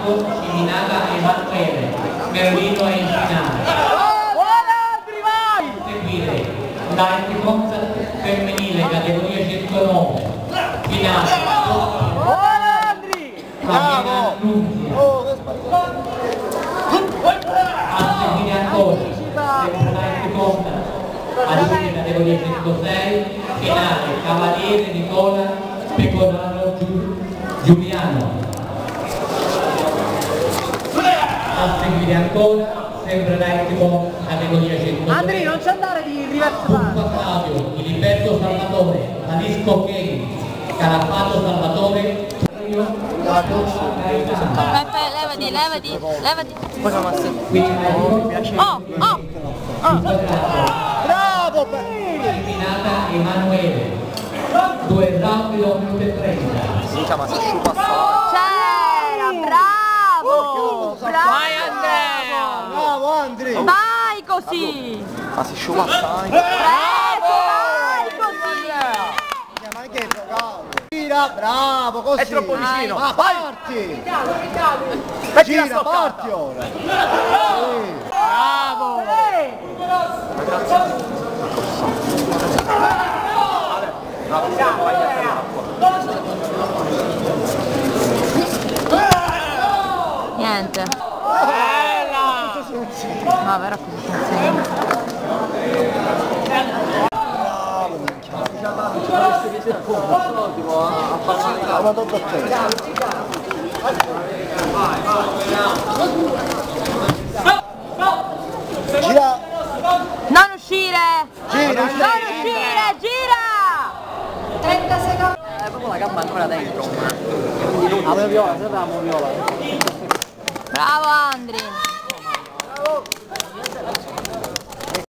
attacco, Ciminata Emanuele, Merlino è in finale. Seguire Light Contact femminile, categoria 109, finale. Fabiana Nunzia. A seguire ancora, sempre Light Contact, adulti categoria 106, finale, Cavaliere Nicola Pecoraro Giuliano. A seguire ancora, sempre Light categoria 106. Andri, non c'è andare di riverso Fabio, Filiberto Salvatore, Talisco Kei, Carapato Salvatore. Levati. Cosa massa? Bravo! Eliminata Emanuele. 2 round, 1 minuto e 30. Minchia, ma si asciuga assai. C'era, bravo! Vai Andrea! Bravo Andri! Vai così! Ma si asciuga assai. Vai così! Ma che è giocato? Gira, bravo, così! È troppo vicino! Ma parti! Gira, parti ora! Bravo! Niente. No, vero così. Gira! Non uscire! Gira! Non uscire! Gira! 30 secondi! Proprio la gamba ancora dentro. La viola, sappiamo viola. Bravo Andri!